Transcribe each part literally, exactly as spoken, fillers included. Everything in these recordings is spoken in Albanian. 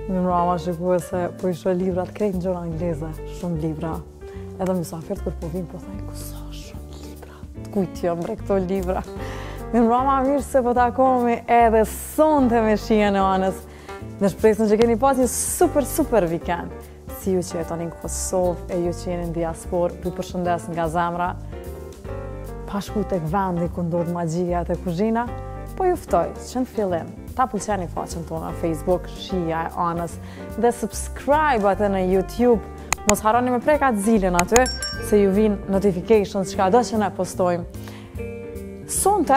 Më mrama shikua se po isho librat krejt në gjëra angleze, shumë libra. Edhe mysafirët kur po vinë po thajnë, ku sa shumë libra, të kujtë jam bre këto libra. Më mrama mirë se po takomi edhe sonte me shijen e anës. Në shpresën që keni pas një super, super weekend. Si ju që jetoni në Kosovë e ju që jeni në diaspor, ju përshëndes nga zemra. Pa shku tek vendi ku ndodh magjia te kuzhina, po ju ftoj që në fillim ta pëlqeni faqen tonë në Facebook, Shija e Anës, dhe subscribe atë në YouTube. Mos harroni me prek atë zilën aty, se ju vinë notifications çka do që ne postojmë. Sonte,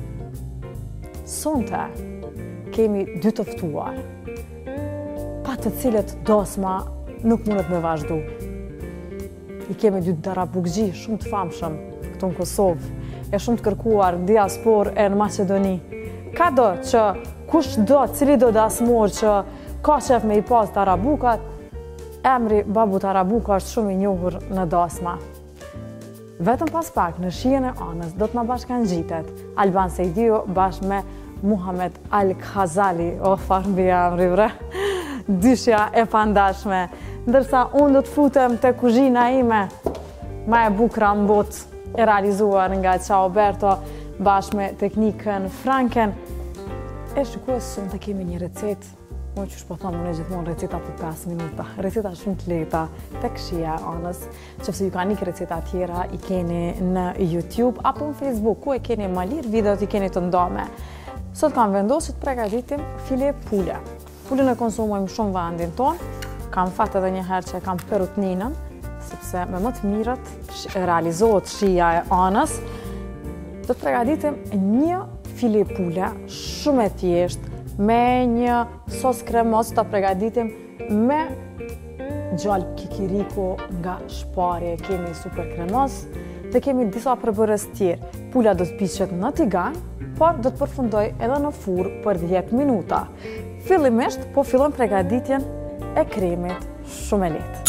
sonte, kemi dy të ftuar, pa të cilët dosma nuk mundet me vazhdu. I kemi dy darabugji shumë të famshëm këtu në Kosovë, e shumë të kërkuar në diaspor e në Macedoni. Ka do që kush do, cili do dasmor që ka qef me i pas darabukat, emri babu Tarabuka është shumë i njohur në dasma. Vetëm pas pak në shijen e anës do të na bashkangjitet Alban Sejdiu bashkë me Muhamet Al-Khazali, o farë mbi emri bre, dyshja e pandashme. Ndërsa unë do të futem të kuzhina ime, ma e bukra në botë, e realizuar nga Ciao Berto bashkë me teknikën Franken. E shikua sonte kemi një recetë, unë që shpo thamë unë e gjithmonë receta për pesë minuta, receta shumë të lehta tek shija e anës, qëfëse ju ka një receta tjera i keni në YouTube apo në Facebook, ku e keni më lirë videot i keni të ndome. Sot kam vendosur të përgatitim file pule. Pulën e konsumojmë shumë vendin tonë, kam fatë edhe një herë që kam perutninën, sepse me më të mirët realizohet shija e anës. Do të përgatitim një file pule shumë e thjeshtë, me një sos kremos, të përgatitim me gjallë kikiriku nga shparje. Kemi super kremos dhe kemi disa përbërës tjerë. Pula do të piqet në tigan, por do të përfundoj edhe në furrë për dhjetë minuta. Fillimisht po fillojmë përgatitjen e kremit shumë e lehtë.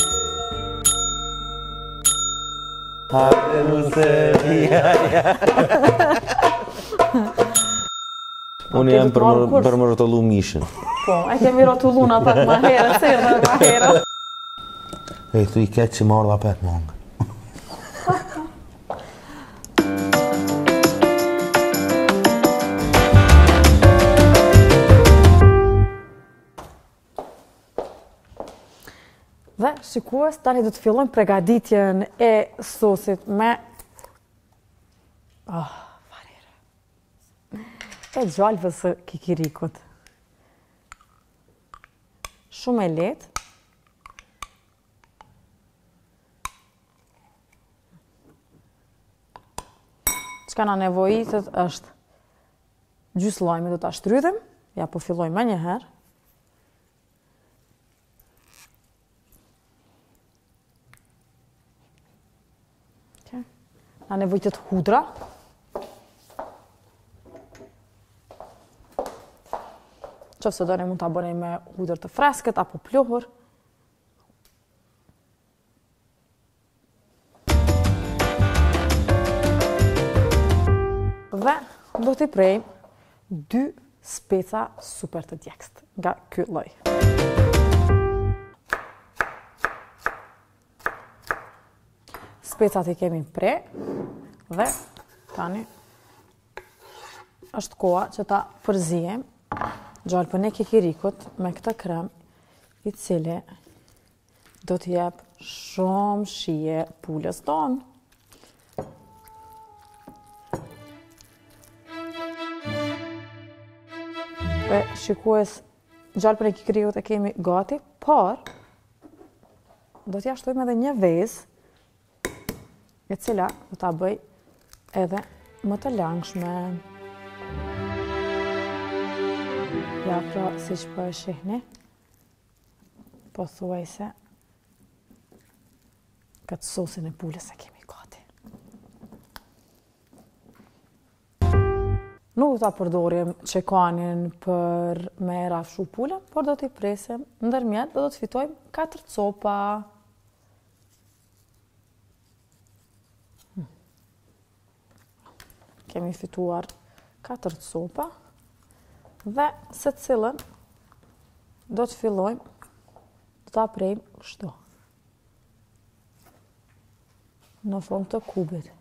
Unë jam për më rotullu mishin. Po, e kemi rotullu në pak ma herë, se dhe ma herë. E këtu i ketë që marrë dhe pet mangë. Dhe shikues, tani do të fillojmë përgatitjen e sosit me oh, farere. E gjalvës së kikirikut. Shumë e lehtë. Çka na nevojitet është gjysmë lajme, do ta shtrydhim. Ja po fillojmë më një herë. Na nevojitet hudra. Qofse doni mund ta bëni me hudër të freskët apo pluhur. Dhe do t'i prejmë dy speca super të djegst nga ky lloj. Specat i kemi pre dhe tani është koha që ta përzijem gjalpën e kikirikut me këtë krem, i cili do t'jep shumë shije pulës tonë. Dhe shikues, gjalpën e kikirikut e kemi gati, por do t'ja shtojmë edhe një vezë, e cila do ta bëj edhe më të langshme. Ja, pra, si që po e shihni, po thuaj se këtë sosin e pulës e kemi gati. Nuk do ta përdorim qekanin për me rafshu pulën, por do t'i presim ndërmjet dhe do të fitojmë katër copa. Kemi fituar katër copa dhe se cilën do të fillojmë, do ta prejmë kështu. Në formë të kubit.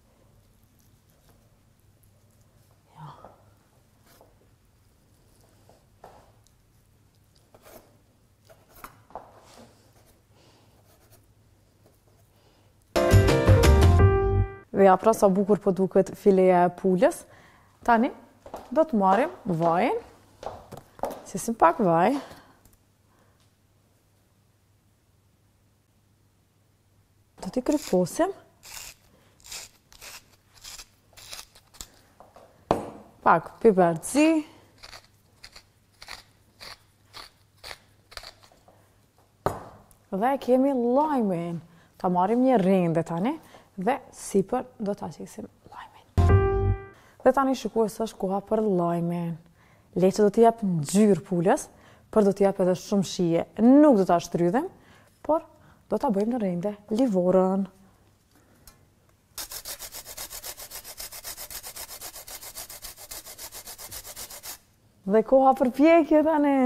Ja. Dhe ja pra sa bukur po duket fileja e pulës. Tani do të marrim vajin. Sesim pak vaj. Do t'i kryposim. Pak piperci. Dhe kemi lajmin. Ta marrim një rende tani. Dhe sipër do ta qesim lajmin. Dhe tani shikues është koha për lajmin. Leçë do t'i jap ngjyrë pulës, por do t'i jap edhe shumë shije. Nuk do ta shtrydhem, por do ta bëjmë në rende livorën. Dhe koha për pjekje tani.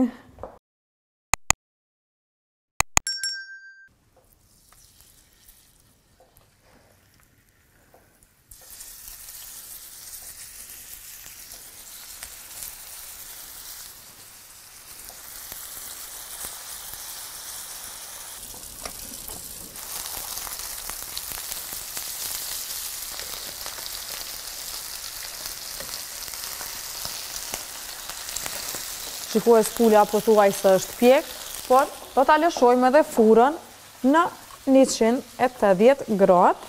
Shikues pula po thuaj se është pjek, por do ta lëshojmë edhe furën në njëqind e tetëdhjetë gradë,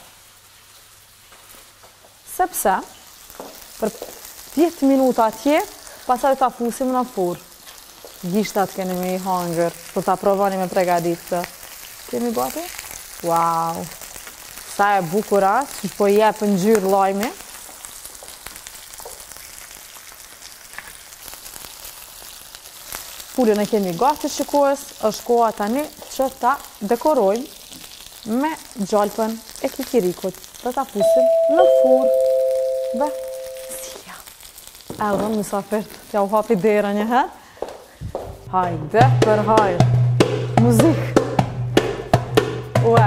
sepse për dhjetë minuta atje, pastaj ta fusim në furrë. Gishtat keni me i hangër, për ta provoni me pregadit të. Kemi gati? Wow! Sa e bukura, që po jep ngjyrë lajmi. Pulën e kemi gati shikues, është koha tani që ta dekorojmë me gjalpën e kikirikut. Dhe ta fusim në furrë. Dhe Silja. Erdhën mysafirët, t'ja u hapi dera një herë. Hajde për hajde. Muzikë. Ue.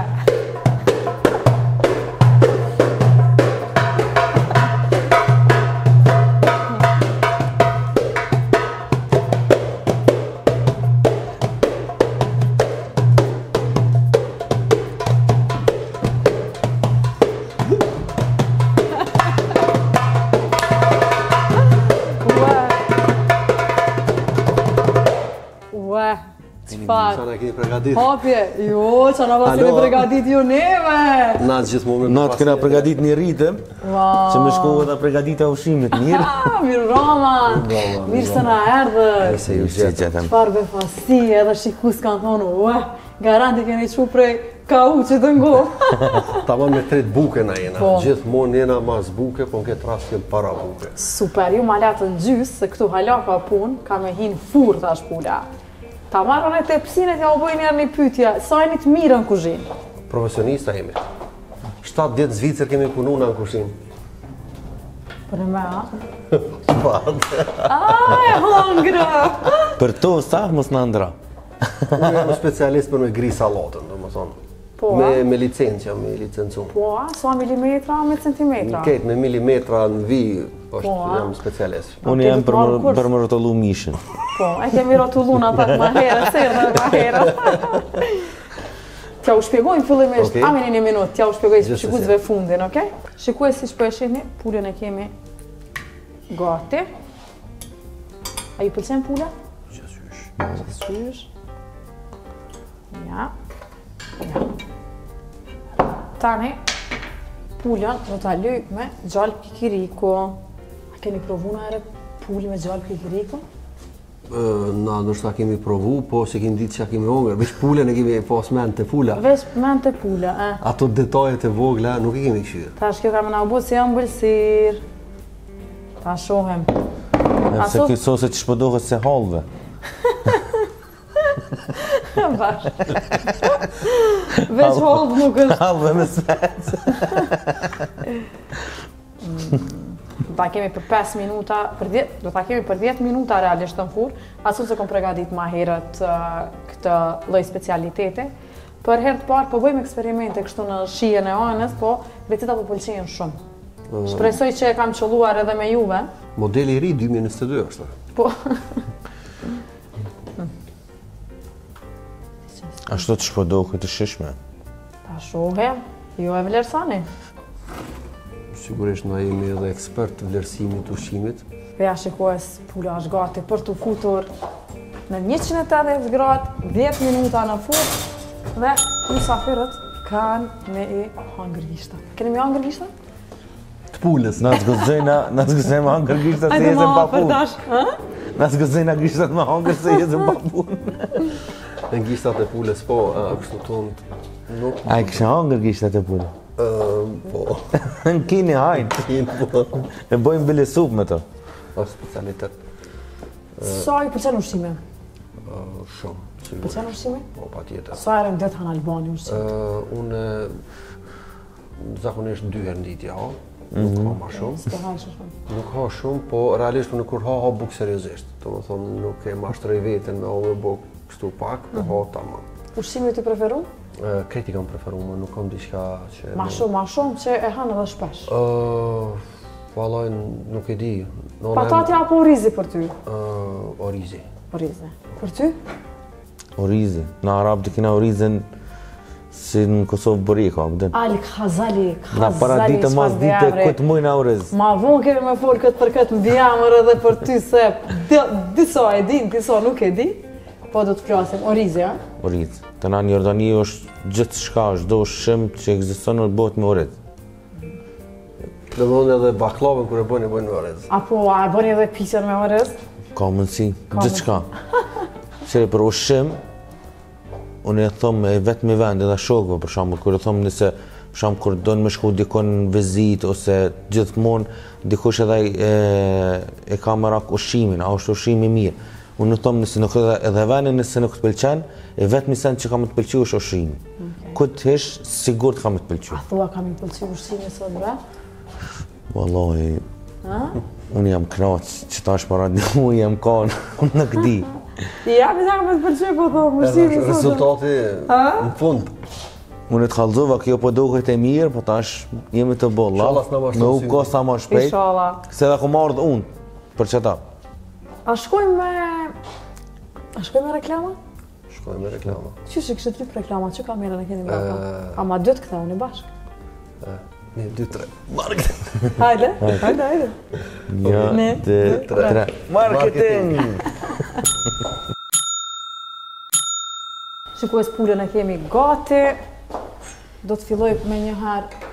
Sa na keni pregadit? Hapje, jo, që na pasini pregadit ju neve. Na gjithmonë me Natë kena pregadit një ritëm, që me shkove dhe pregadita ushimit mirë. Mirë Roman, mirë se na erdhe. Se ju gjetëm. Çfarë befasi, edhe shikus kanë thonë, ue, garanti keni qu prej kauçit të ngohë. Tamam me tret buke na jena, gjithmonë jena mas buke, po në këtë rast jem para buke. Super, ju ma latë në gjysë, se këtu hala ka punë, ka me hinë furrë thash pula. Ta marrën e tepsinet, ja u bëjnë njerë një pytja, sa e një të mirë në kuzhinë? Profesionista jemi. shtatë djetë Zvicër kemi punu në kuzhinë. Për e me, a? Pat. A, e hongre! Për to, sa mos në ndra? Unë jam specialist për me gri salatën, do më thonë. Po, me, me licencë, jam me licencun. Po, a? Sa milimetra, me centimetra? Në ketë, me milimetra në vi, është jam specialist. Unë jam për, për më rotullu mishin. Po, e kemi rotullu në pak ma herë, sërë dhe ma herë. Tja u shpjegojnë fillimisht, amin një minut, tja u shpjegojnë shikuzve fundin, okej? Shikues si shpeshini, pulën e kemi gati. A ju pëlqen pula? Gjësysh. Gjësysh. Ja. Ja. Tani, pulën do ta lëj me gjallë kikiriku. A keni provu në ere pulë me gjallë kikiriku? Na, nështë ta kemi provu, po se kemi ditë që kemi hongër. Veç pulën e kemi pas mend të pula. Veç mend të pula, e. Ato detajet e vogla nuk i kemi këshirë. Ta shkjo ka me nga bu si ëmbëlsirë. Ta shohem. Se këtë soset që shpëdohet se halve. Bash. Veç halve nuk është. Halve me svecë. do ta kemi për pesë minuta, për dhjetë, do ta kemi për dhjetë minuta realisht në furrë, ashtu se kom përgatit ma herët uh, këtë lloj specialiteti. Për herë të parë po bëjmë eksperimente kështu në shijen e anës, po receta po pëlqejnë shumë. Uh, Shpresoj që e kam qelluar edhe me juve. Modeli i ri dy mijë e njëzet e dy është. Po. Ashtu të shpodohet të shishme? Ta shohem, jo e vlerësani. Sigurisht na jemi edhe ekspert të vlerësimit të ushqimit. Ja shikues, pula është gati për të futur në njëqind e tetëdhjetë gradë, dhjetë minuta në furrë dhe mysafirët kanë me i hangër gishta. Keni me hangër gishta? Të pulës. Na të gëzojna, na të gëzojna hangër gishta se jezën pa punë. Na të gëzojna gishtat me hangër se jezën pa punë. Në gishtat e pulës, po, kështu tonë nuk... A i kësha hangër gishtat e pulë? Po. Në kini hajnë. Kini, po. E bojmë bile supë me të. O specialitet. Sa i përqenë ushqime? Shumë, sigurisht. Përqenë ushqime? Po, pa tjetër. Sa erën dhe të hanë Albani ushqime? Unë zakonisht dy herë nditja ha, nuk ha ma shumë. S'ke hajnë shumë? Nuk ha shumë, po realisht unë kur ha, ha buk seriozisht. Të më thonë, nuk e mashtrej veten me ove buk kështu pak, po ha tama. Ushqime të preferu? Kreti kam preferu, më nuk kam diçka që... Ma shumë, ma shumë që e hanë edhe shpesh? Valaj, nuk e di. Patatja apo orizi për ty? Orizi. Orizi. Për ty? Orizi. Në Arab të kina orizin si në Kosovë bërika, këdën. Ali, khazali, khazali, na para dite mas dite këtë mujnë a oriz. Ma vonë kemi me folë këtë për këtë më bjamër edhe për ty se disa e din, disa nuk e di. Po do të flasim, orizi, a? Oriz. Të na në Jordani është gjithë shka, është do shim që egziston në botë me oriz. Dhe mënë edhe baklavën kër e bëjnë, e bëjnë me oriz. Apo, a e bëjnë edhe pisën me oriz? Ka mundësi, gjithë shka. Qëri për ushim, unë e thëmë e vetë me vend edhe shokëve, për shambull, kër e thëmë nëse, për shambull, kër do në me shku dikon në vizit, ose gjithmonë, dikush edhe e, e ka më rak ushimin, a është ushimi mirë. Unë në thëmë nëse nuk edhe, edhe venin nëse nuk të pëlqen, e vetë mi sen që ka më të pëlqy është ushimi. Okay. Këtë hish, sigur të ka më të pëlqy. A thua ka më të pëlqy ushimi sot bre? Wallahi, unë jam knaq, që ta është para një mu jam kanë, unë nuk di. Ja, me nga me të pëlqy, po thëmë, ushimi sot. Rezultati në fund. Unë të kallëzova, kjo po dohet e mirë, po ta është jemi të bolla. Me u ko sa ma shpejt. Se dhe ku marrë dhe unë, për qëta. A shkojmë me... A shkojmë me reklama? Shkojmë me reklama. Qështë që kështë të trip reklama, që ka mire në keni braka? A ma dytë këta unë i bashkë? Një, dy, tre. Marketing! Hajde, hajde, hajde. Një, dy, tre. Marketing! Shikues pulën e kemi gati. Do të filloj me njëherë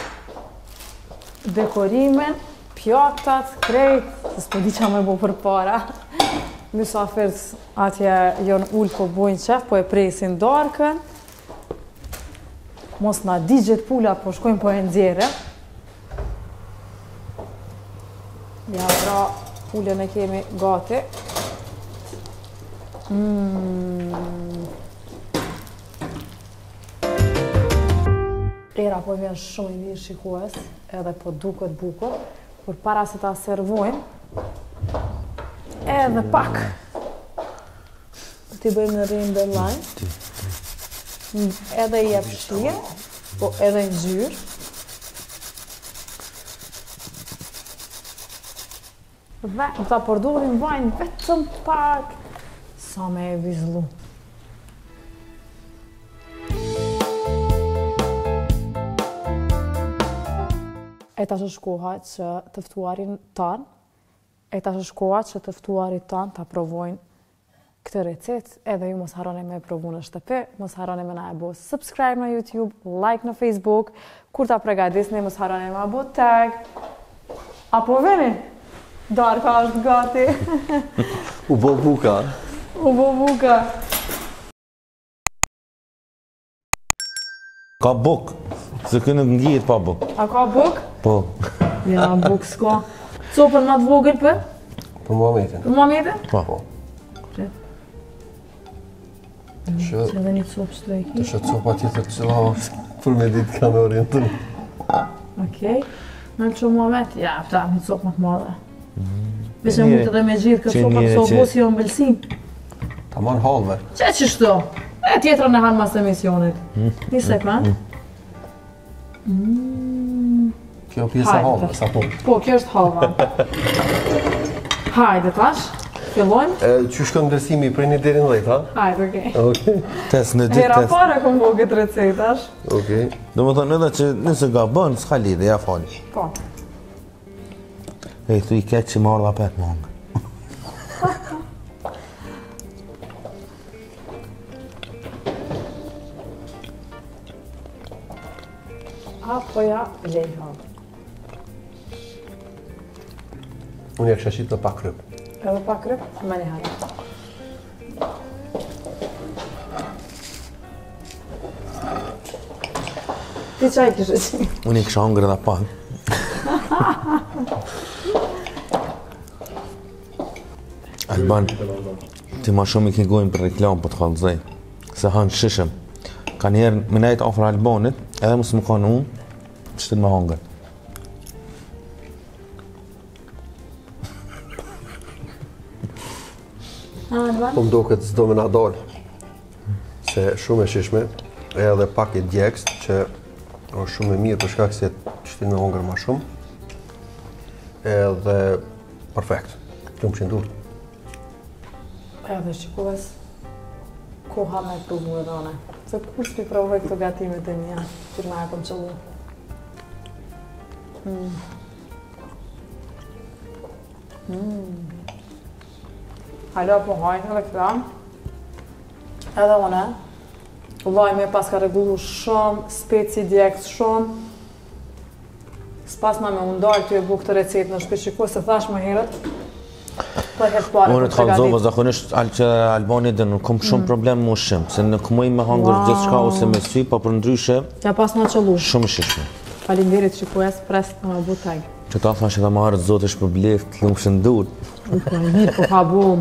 dekorimin. Pjatat, krejt, se s'po di qa me bo për para. Mysafirët atje jonë ullë po bojnë qef, po e presin darkën. Mos na di gjithë pula, po shkojnë po e nxjerë. Ja, pra, pulën e kemi gati. Mm. Era po vjen shumë i mirë shikues, edhe po duket bukur. Por para se ta servojmë, edhe pak, t'i bëjmë në rrinë dhe lajnë, edhe i epshie, po edhe i gjyrë. Dhe ta përdorim vajnë vetëm pak, sa me e vizlu. E tash është koha që të ftuarin tanë, e tash është koha që të ftuarit tanë ta provojnë këtë recet, edhe ju mos harroni me provu në shtëpi, mos harroni me na e bo subscribe në YouTube, like në Facebook, kur ta pregadisni mos harroni me abo tag. Apo veni? Darka është gati. U bo buka. U bo buka. Ka buk, se kënë ngjihet pa buk. A ka buk? Po. Ja, buk s'ka. Copën ma të vogël për? Për Muhametin. Për Muhametin? Po. Që edhe një copë që të e ki. Të shë copa tjetër që la është për me ditë ka në orientën. Okej. Në që moment, ja, ta, një copë më të madhe. Beshe mund të dhe me gjithë këtë sopa këso bosi o mbëlsin. Ta marrë halve. Që që shto? E tjetërën e hanë mas emisionit. Një sekund. Kjo pjesë e halve, sa po? Po, kjo është halva. Hajde tash, fillojmë. Që shkën ndërsimi prej një deri në dhjetë, ha? Hajde, okej. Okej. Test në gjithë Hera test. pare kom bo këtë recetash. Okej. Do më thonë edhe që nëse ga bënë, s'ka lidhe, ja fali. Po. E thu i keqë që më ardha pet më hangë. Apo ja, lejha. Unë e kësha qitë në pak kryp. Edhe pa kryp, me një herë. Ti qaj kështë që? Unë i kësha hangër edhe pak. Alban, ti ma shumë i kingojnë për reklam për të kallëzaj. Se hanë shishëm. Ka njerë më nejtë ofër Albanit, edhe mësë më kanë unë, që të më hangër. Po më do këtë s'do me na dalë. Se shumë e shishme, edhe pak e djekst, që është shumë e mirë për shkak se që ti me hongër ma shumë. Edhe perfekt. Kjo më shindur. Edhe shikues, koha me pruvu e dhone. Se kur s'pi provoj këto gatimet e mija, që ma e kom qëllu. Mm. Mm. Halo, po hajnë edhe këta. Edhe one, vllai pas ka regullu shumë, speci djekës shumë. S'pas ma me undalë të e bu këtë recetë në shpe shikues, se thash më herët. Unë të kallëzova zakonisht që Albani dhe nuk kom shumë problem më ushqim, se nuk muj me hangër gjithë shka ose me sy, pa për ndryshe, ja pas në qëllu. Shumë shishme. Falinderit shikues, pres të më bu taj. Që ta thash edhe marë zotë është për bleft, të lumë shëndur. Uka, mirë po ka bu.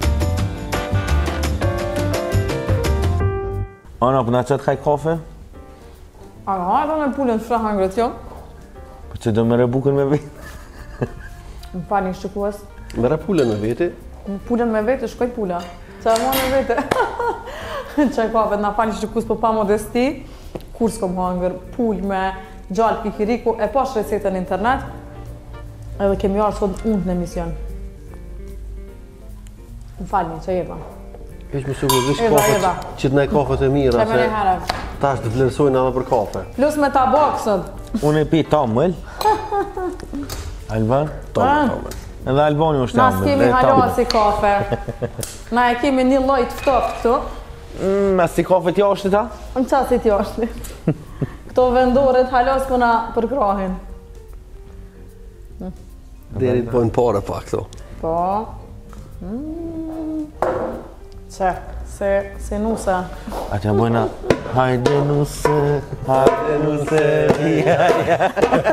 Ana, për në qëtë kaj kafe? Ana, hajta me pullën të shra hangrët jo. Për që do me rebukën me vetë? Më falin shikues. Me re pullën me veti? Pullën me vete, shkoj pulla. Qa e mua me vete. Qaj kafe, na falin shikues për pa modesti. Kur s'kom hangër pull me gjallë kikiriku, e pash recetën në internet. Edhe kemi arë sot unë në emision. Më falni, që jeba. Veç më sigur, veç kafet, që t'nej kafet e mira, Qaj me një herë. ta është të vlerësojnë edhe për kafe. Plus me tabak sot. Unë e pi tamëll. Alban? Tamëll. Edhe Albani është Na tamëll. s'kemi halasi kafe. Na e kemi një lloj të ftoft këtu. Me si kafe t'ja është ta? Në qasit jashtë. Këto vendoret halas për na përkrahin. Deri të bojnë pare pak këto. Po. Mm. Që, se, se nuse. Atja bojna, hajde nuse, hajde nuse, ja, ja.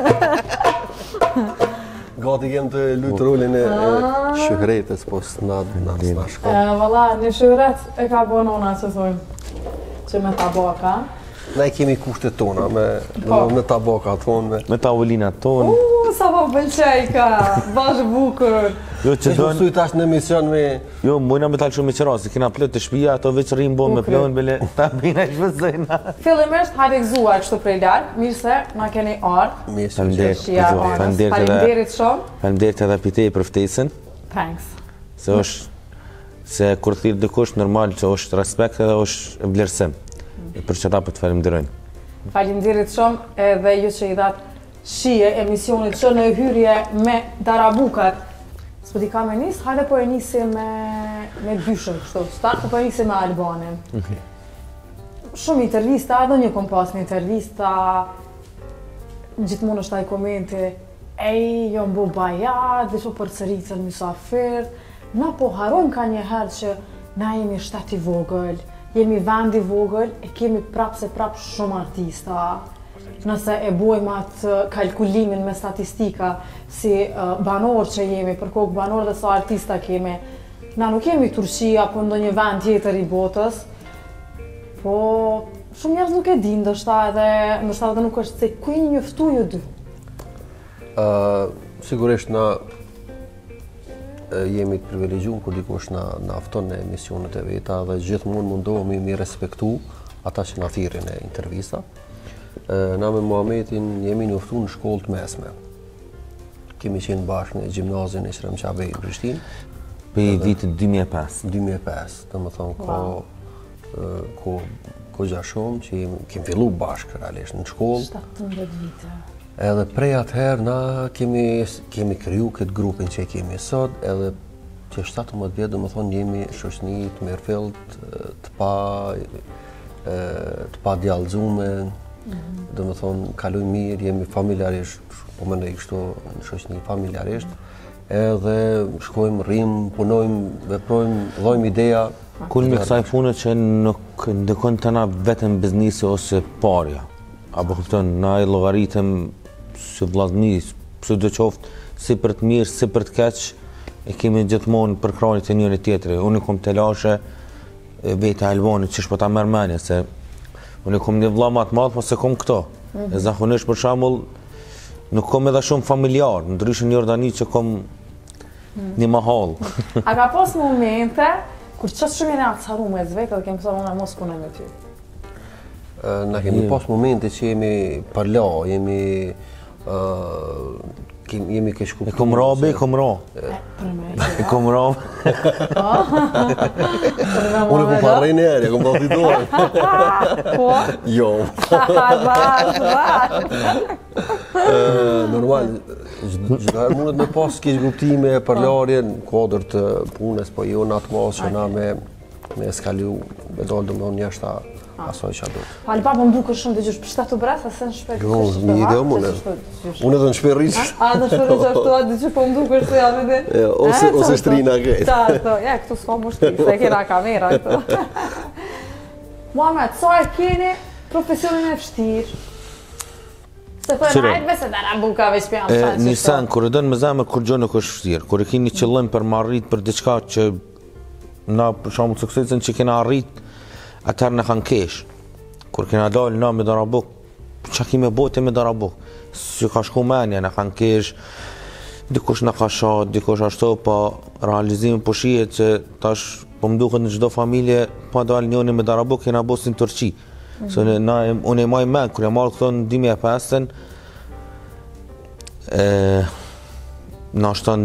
Gati kem të lutë rolin e shuhretës, po s'na shko. Valla, një shuhret e ka bo nona që thujmë. Që me tabaka. Ne kemi kushtet tona, me, me tabaka tonë. Me tavolina tonë. Uuu, sa po pëlqejka, bash bukur. Jo që Që donë, mësuj tash në emision me... jo mujna me talë shumë me qëra, se kina plët të shpija, ato veç rrimë bo me plën, bele ta bina i shvëzëjna. Fillimisht hajde gëzuar kështu prej lartë, mirë se na keni ardhë. Mirë, Faleminderit. Shia anës, Faleminderit edhe- falinderit shumë. Faleminderit edhe pitej për ftesën, Thanks. se është, se kur thirë dikush, normal që është respekt edhe është vlerësim. Për që ta për të falemderojnë. Falinderit shumë edhe ju që i datë shije emisionit që në hyrje me darabukat. S'po di ka me nis, hajde po e nisi me, me dyshën kështu, start po e nisi me Albanin. Shumë intervista, edhe një kom pas një intervista, gjithmonë është taj komenti, ej, jo mbo bajat, dhe që për cëricën mysafir, na po harojmë ka një herë që na jemi shteti vogël, jemi vendi vogël, e kemi prap se prap shumë artista. Nëse e bojmë atë kalkulimin me statistika si uh, banor që jemi, për kokë banor dhe sa artista kemi, na nuk kemi Turqia apo ndonjë vend tjetër i botës, po shumë njerëz nuk e din, ndoshta edhe ndoshta edhe nuk është se ku i njoftu ju dy. Sigurisht na jemi të privilegjuar kur dikush na na fton në emisionet e veta dhe gjithmonë mundohemi mi respektu ata që na thirrin në intervista. Na me Muhamedin jemi njoftuar në shkollë të mesme. Kemi qenë bashkë në gjimnazin e Shrem Qabej në Prishtinë. Për vitit dy mijë e pesë. dy mijë e pesë, do të thonë ko ko ko gja shumë që kemi fillu bashkë realisht në shkollë. shtatëmbëdhjetë vite. Edhe prej atëherë na kemi kemi kriju këtë grupin që kemi sot, edhe që shtatëmbëdhjetë vjet do të thonë jemi shoqëni të mirëfillt, të pa të pa djallëzuar, do të thonë kalojmë mirë, jemi familjarisht, po mendoj kështu në shoqëni familjarisht. Edhe shkojmë, rrim, punojmë, veprojmë, llojmë ideja. Kulmi kësaj pune që nuk ndikon të na vetëm biznisi ose parja. Apo kupton, na e llogaritëm si vllazëni, pse do qoftë si për të mirë, si për të keq, e kemi gjithmonë për krahët e njëri tjetrit. Unë kom të lashe vetë Albonit që shpo ta merr mendje se unë kom një vëlla më të madh, po se kom këto. E zakonisht për shembull nuk kom edhe shumë familjar, ndryshe në Jordani që kom një mahall. A ka pas momente kur çështë shumë jeni acaru me vetë dhe kemi thonë unë mos punoj me ty? Na kemi pas momente që jemi parla, jemi jemi ke shku. E kom rabi, e kom ra. E kom ra. Unë kom parrej në erë, kom parrej dorë. Po? Jo. Bash, bash. Normal, gjithëherë mundet me pas keq kuptime, përlarje në kuadër të punës, po jo në atë mos që na me me skalu, me dalë domthonë jashtë asoj që duhet. Fali pa, po më duke shumë dëgjosh për shtatu bresa, se në shpejt. Jo, një ide më në. Unë edhe në shpejt rrisë. A, në shpejt rrisë ashtu, atë që po më duke shtu jam edhe. Ose shtrina krejt. Ta, to, ja, këtu s'ka më shtri, se kena kamera këtu. Muhamet, sa e keni profesionin e vështirë? Se po e najtëve se dara buka veç për janë shanë që Një sen, kur e dënë me zemër, kur gjo nuk është vështirë. Kur e keni qëllim për më arrit për diçka që na për shembull suksesin që kena arrit, atëherë në kanë kesh. Kur kena dalë na me darabuk, që kime bote me darabuk, që ka shku menja, në kanë kesh, dikush në ka shat, dikush ashtu, pa realizimin po shihet që tash po më duket në çdo familje, pa dalë njëri me darabuk, kena bosin Turqi. Se unë e maj men, kër e marrë këto në dy mijë e pesë, në ashtë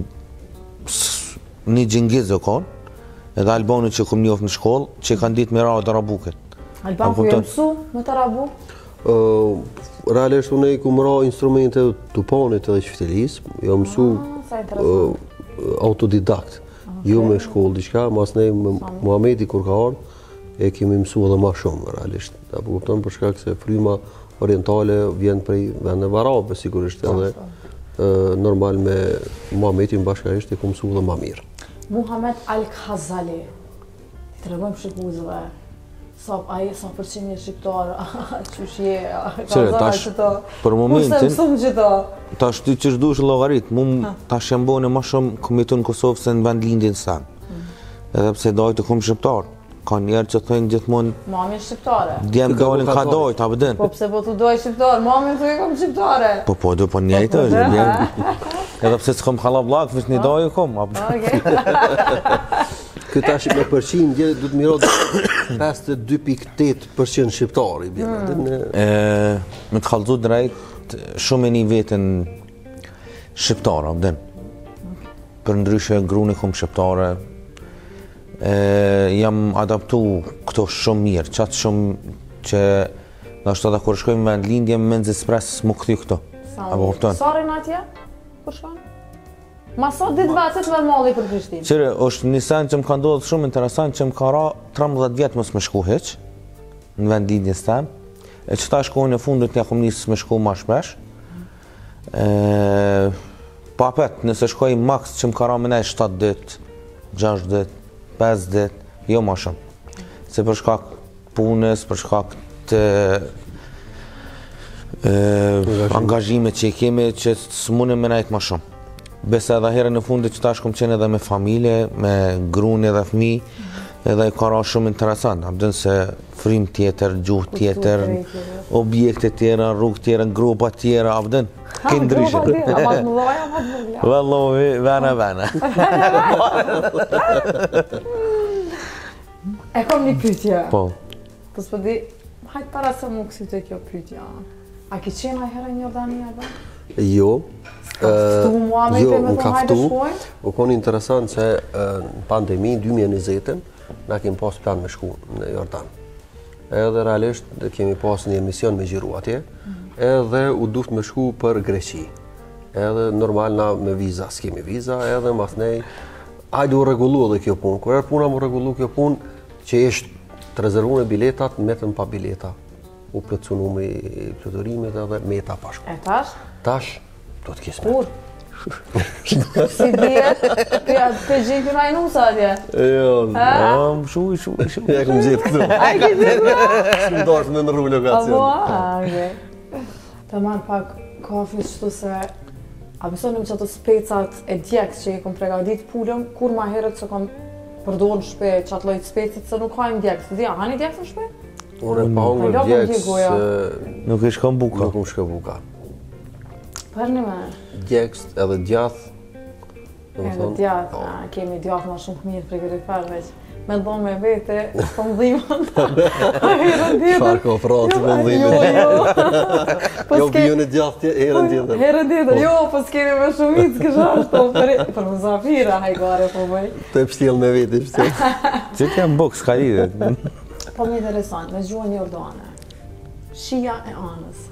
një gjingizë o konë, edhe Albani që kom njoft në shkollë, që kanë ditë me ra darabuket. Albani ku e mësu me darabuk? Realisht unë e kom ra instrumente të panit edhe qiftelis, jo mësu autodidakt, jo me shkollë diçka, mas ne Muhamedi kur ka ardhë, e kemi mësu edhe ma shumë, realisht. Apo kupton për shkak se fryma orientale vjen prej vendeve arabe, sigurisht, edhe normal me Muhamedin bashkërisht e ku mësu edhe ma mirë. Muhamet Al-Khazali, ti të regojmë shikuzëve, sa përqenje shqiptarë, qysh je, kalzana që to, kurse mësum që to? Tash ty që shdush llogarit, mu tash jam bone ma shumë komitu në Kosovë se në vend lindjen sen. Edhe pse dojtë të kumë shqiptarë. Ka njerë që thënë gjithmonë... Mamin shqiptare. Djemë dalin ka dojtë, a bëdin. Po pse po të dojë shqiptare, mamin të i kom shqiptare. Po po, du po njejtë është. Edhe pse s'kom khala vlak, vështë një dojë kom. Këta shqip me përqin, du të mirot pesëdhjetë e dy pikë tetë përqind shqiptari. Me të kallëzu drejt, shumë e një vetën shqiptare, a bëdin. Për ndryshe gruni kom shqiptare, jam adaptu këto shumë mirë, qatë shumë që në është të kur shkojmë vend lindje me nëzë espres më këthy këto. Sa rinë atje? Kur shkojmë? Ma sa ditë vacet normali për Prishtinë? Qire, është një sen që më ka ndodhë shumë interesant që më ka ra tridhjetë vjetë mos me shku heq në vend lindjes tem, e që ta shkojnë e fundit një kom njësë me shku ma shpesh. Pa pet, nëse shkoj maks që më ka ra me nej shtatë ditë, gjashtë ditë, pesë ditë, jo ma shumë. Se për shkak punës, për shkak të angazhime që i kemi, që s'munim me najtë ma shumë. Besa edhe herë në fundit që tash kom qenë edhe me familje, me gruni edhe fëmi, edhe ka ra shumë interesant. Abdën se frim tjetër, gjuhë tjetër, objekte tjera, rrugë tjera, grupa tjera, abdën. Kien ndryshe. A ma të mëdhaja, ma të mëdhaja. Wallahi, vana vana. E kom një pyetje. Po. Po s'po di, hajt para se mu kësi të kjo pyetja. A ki qenë a herë një Jordani apo? Jo. Ftu mua me Jo, të me më të ka hajde ftu. shkojnë? U konë interesant se në pandemi dy mijë e njëzet na kemi pas plan me shku në Jordan. Edhe realisht kemi pas një emision me gjiru atje, edhe u duft me shku për Greqi. Edhe normal na me viza, s'kemi viza, edhe mas nej, hajde u regullu edhe kjo punë. Kur erë puna mu regullu kjo punë, që ishtë të rezervu në biletat, metën pa bileta. U plëtsu numri plëtërimit edhe meta pa shku. E tash? Tash, do të kisme. Kur? Si djetë, të gjithë në ajnusa atje? Jo, Um, shuj, shuj, shuj. ja kom gjithë këtu. A i ki gjithë? Shumë dorë me në rrugë A lokacion. po, a, okej. Të marrë pak kafe qëtu se a besonim që ato specat e djekës që i kom pregadit pullëm, kur ma herët që kom përdojnë në shpe që atë lojtë specit se nuk hajmë djekës. Dija, hani djekës në shpe? Unë e pa hongër Hajlo, djekës, po ndjegoja. se Nuk ish kam buka. nuk më shkë buka. Për një me. Djekës edhe djath, do më Edhe thonë, djatë, po. a, kemi djatë ma shumë mirë frigorifer veç. Me ndonë me vete, s'po më dhimën. Herën tjetër. Farë ka ofratë me Jo, dhime. jo. Po Jo s'ke- biju në djath tje- herën tjetër. Herën tjetër, jo, po s'keni me shumicë kësha ashtu. Për, për mëzafira, hajgare po bëj. Të e pështjel me veti, pështjel. Që t'jam buk, s'ka lidhe. Po më interesant, me gjuhën Jordane. Shia e anës.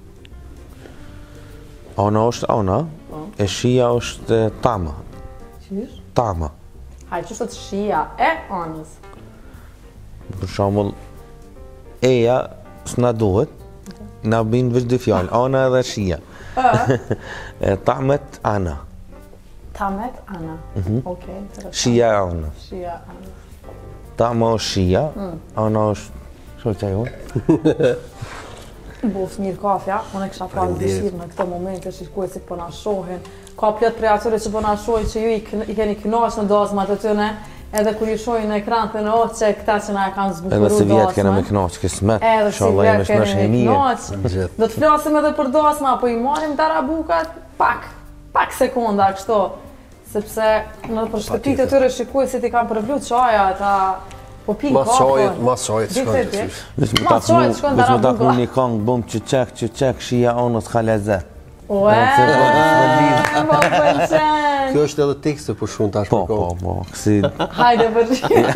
Ana është ana, e shia është e, tama. Qysh? Tama. Haj, që është shia e anës? Për shembull, eja s'na duhet, na bin veç dy fjalë, ana edhe shia. E tamet ana, Tamet ana. Okej, interesant. shia e ana. Shia e anës. Tama është shia, ana është çfarë çaj unë? Bof mirë kafja, unë e kisha parë dëshirë në këto momente, shikuj si po na shohin. Ka plot prej atyre që po na shohin që ju i, kn i keni kënaqur në dozmat e tyne, edhe kur ju shohin në ekran thënë oh që këta që na e kanë zbukuruar Edhe si vjetë kena me dozmën. knaqë, kismet, Edhe si inshallah jemi vjetë shmesh keni e me mirë. knaqë. Do të flasim edhe për dozma, po i marrim darabukat pak, pak sekonda kështu. Sepse në për shtëpitë e tyre shikuj si ti kanë përvlu qaja, ata po pinë Mas kafën. qajit, mas qajit shkon Dite të ti. qysh. Veç më Mas qajit shkon taknu, veç më taknu darabuka. një kongë, bum që qek, që qek, shia onës ka lezet. Ue, po pëlqen. Kjo është edhe tekste për shumë tash Po, për po, kohë. po, kësi Hajde përgjë.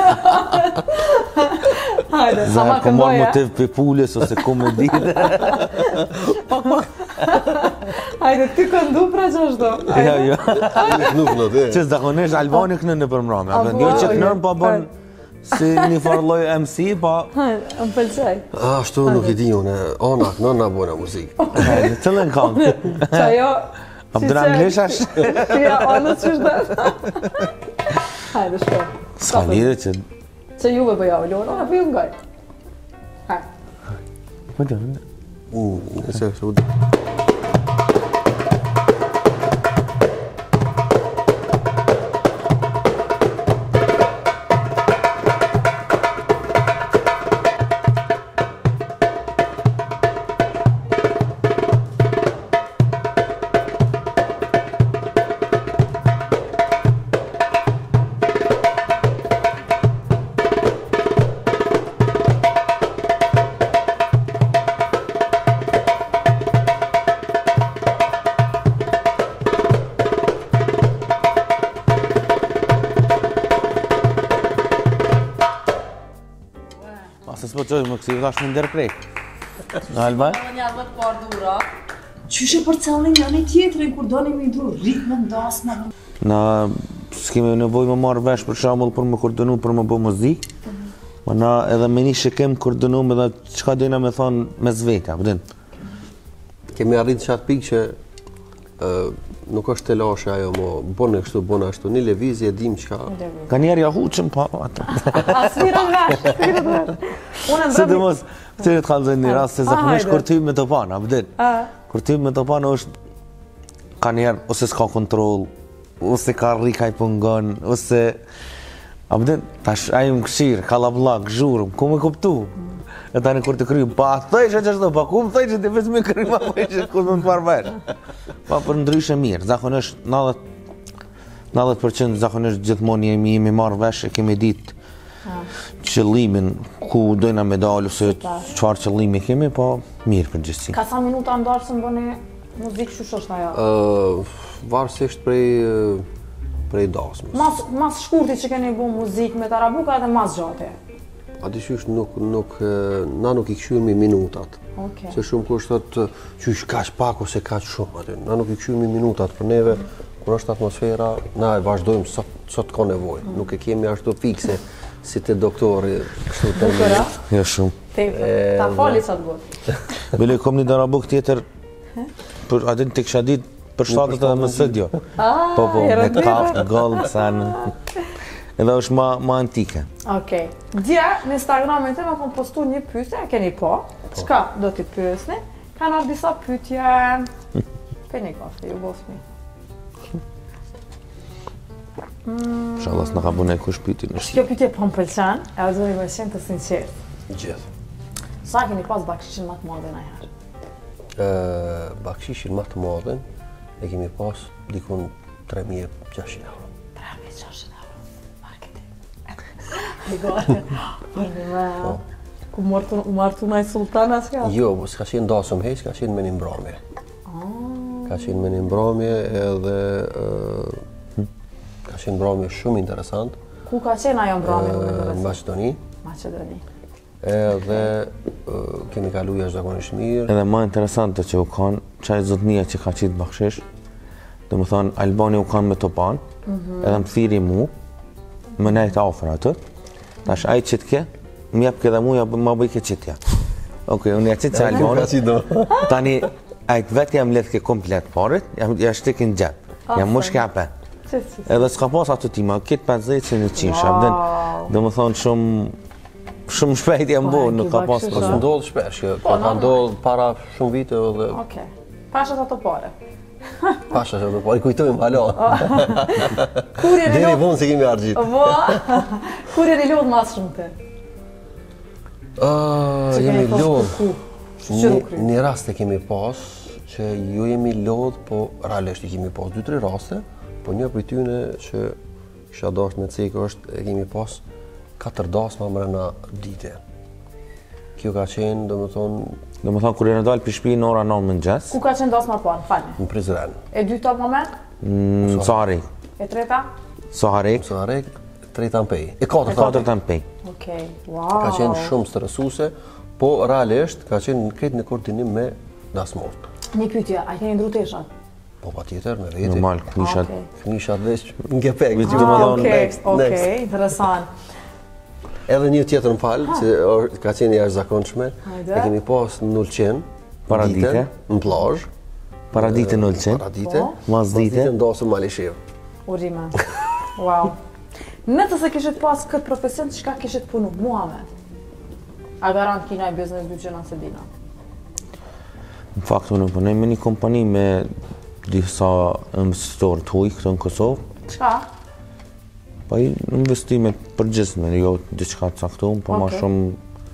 Hajde, sa ma zërë ku marrë këndoja. motiv për pulles ose komedit. Hajde, ty këndu pra që është do. Jo, jo. Nuk në dhe. Që zakonisht Albani kënë në përmrame. Apo, Jo që kënërën okej. pa bën si një farloj M C, pa Hajde, më pëlqej. Ashtu nuk i di unë, onak, në në bëna muzikë. hajde, cëllën kam. Qa jo... Abdur Anglesh është? Ja, onës që shtë. Hajde, shko. Ska lidhe që... Që juve bëja u lora, apo ju ngaj? Hajde. Po të... Mm, nëse është u di. Ase s'po qojë më kësi vëdash më ndërprek. Në Alban? Në një adhët par dura. Qyshe për cëllin një një tjetërin, kur do një me i dru ritme, ndasme. Na s'kemi nevoj më marrë vesh për shambull për më koordinu për më bo muzikë. Ma na edhe me një shikim koordinu me dhe qka dojna me thonë me zveta, përdin. Kemi arrit qatë pikë që ë, nuk është të lashe ajo, mo bënë kështu, bënë ashtu, një levizje, dim qka. Ka njerë ja huqëm, pa, ato. A smirën vesh, smirën vesh. Unë Se të ndërmi... mos, këtëri të kalëzën një rast, se Ah, zakonisht hajde. kur ty me të pana, përdin. Ah. Kur ty me të pana është, ka njerë, ose s'ka kontrol, ose ka rrika i pëngon, ose... A përdin, tash ajmë këshirë, kalabllak, zhurëm, ku me kuptu? E tani kur të kryu, pa thëjshë që shto, pa ku më thëjshë të veç me kryu, pa thëjshë ku më të marrë vesh. Pa për ndryshe mirë, zakonisht nëntëdhjetë përqind zakonisht gjithmonë jemi jemi marrë vesh e kemi ditë qëllimin ku dojna me dalë ose çfarë qëllimi kemi, po mirë për gjithësi. Ka sa minuta ndarë se më bëni muzikë që është ajo? Varësisht prej prej dasmës. Mas, mas shkurti që keni bu muzikë me Tarabuka edhe mas gjate? A dyshysh nuk, nuk, na nuk i këshymi minutat. Okay. Se shumë kur është thotë qysh kaq pak ose kaq shumë aty. Na nuk i këshymi minutat për neve, kur është atmosfera, na e vazhdojmë sot, sot ka nevojë. Mm. Nuk e kemi ashtu fikse si te doktori, kështu të Bukëra? Jo shumë. Tepër, ta fali sa të bëtë. Bile kom një Darabuk tjetër, për adin të kisha ditë për shtatët edhe më studio. Po, po, me kaftë, gold, sanë. Edhe është ma, ma antike. Okej. Dje, në Instagramin të me kom postu një pyetje, keni po, çka do t'i pyesni? Kanë ardhur disa pyetje. Peni kafe, ju bofni. Inshallah s'na ka bënë kush pyeti në shtëpi. Kjo pyetje po më pëlqen, edhe do të qenë të sinqert. Gjithë. Sa keni pas bakshishin më të madh ndonjëherë? Ë, bakshishin më të madh e kemi pas dikun tre mijë e gjashtëqind euro. tre mijë e gjashtëqind euro. Marketing. Ligore. Po. Ku martu martu nai sultana s'ka? Jo, s'ka qenë dasëm heq, ka qenë me një mbrëmje. Ka qenë me një mbrëmje edhe ë ka qenë mbrëmje shumë interesant. Ku ka qenë ajo mbrëmje? Në Maqedoni. Maqedoni. Edhe kemi kalu jashtëzakonisht mirë. Edhe ma interesante që u kanë, qaj zotnia që ka qitë bakshish, dhe më thonë, Albani u kanë me topan, edhe më thiri mu, më nejtë afer atë, tash aj qitë ke, më jep ke dhe mu, ma bëj ke qitja. Okej, unë ja qitë që Albani, tani, ajtë vetë jam ledh ke komplet parit, jam shtikin gjep, jam më shkape. Edhe s'ka pas atë tima, kitë pesëdhjetë në qisha, dhe më thonë shumë, shumë shpejt jam bo, nuk ka pas pas ndodh shpesh, ka ndodh para shumë vite edhe. Okej. Pashat ato pare. Pashat ato pare, kujtojmë hala. Kur je Deri vonë se kemi argjit. Po. Kur je lodh më shumë ti? Ah, jemi lodh. Një rast e kemi pas që ju jemi lodh, po realisht i kemi pas dy tre raste, po një prej tyre që kisha dashur me cekë është e kemi pas katër dasma mrena dite. Kjo ka qenë, do më thonë... Do më thonë, kur e në dalë për shpi në ora nënë mëngjes. Ku ka qenë dasma parë, falni? Në Prizren. E dyta moment? Në Saharek. E treta? Saharek. Saharek, treta në pej. E katër. Katërta në pej. Okej, wow. Ka qenë shumë stresuse, po realisht ka qenë kretë në koordinim me dasmort. Një pyetje, a keni ndru teshat? Po pa tjetër, me veti. Normal, knishat. Knishat veç në gepek, veç do më thonë next. Okej, interesant. Edhe një tjetër në falë, që ka qenë jashtëzakonshme, e kemi pas në Ulqen, Paradite, në plazh. Paradite në Ulqen, Paradite, Mazdite, ndosëm Malishev. Urime. Wow. Nëse se kishit pas këtë profesion, çka kishit punu? Muhamet. A garant kina i biznes dy gjëna se dina? Në fakt, unë punoj me një kompani me disa investitorë të huj këtu në Kosovë. Çka? Pa i investimet përgjithshme, jo diçka të caktuar, po ma shumë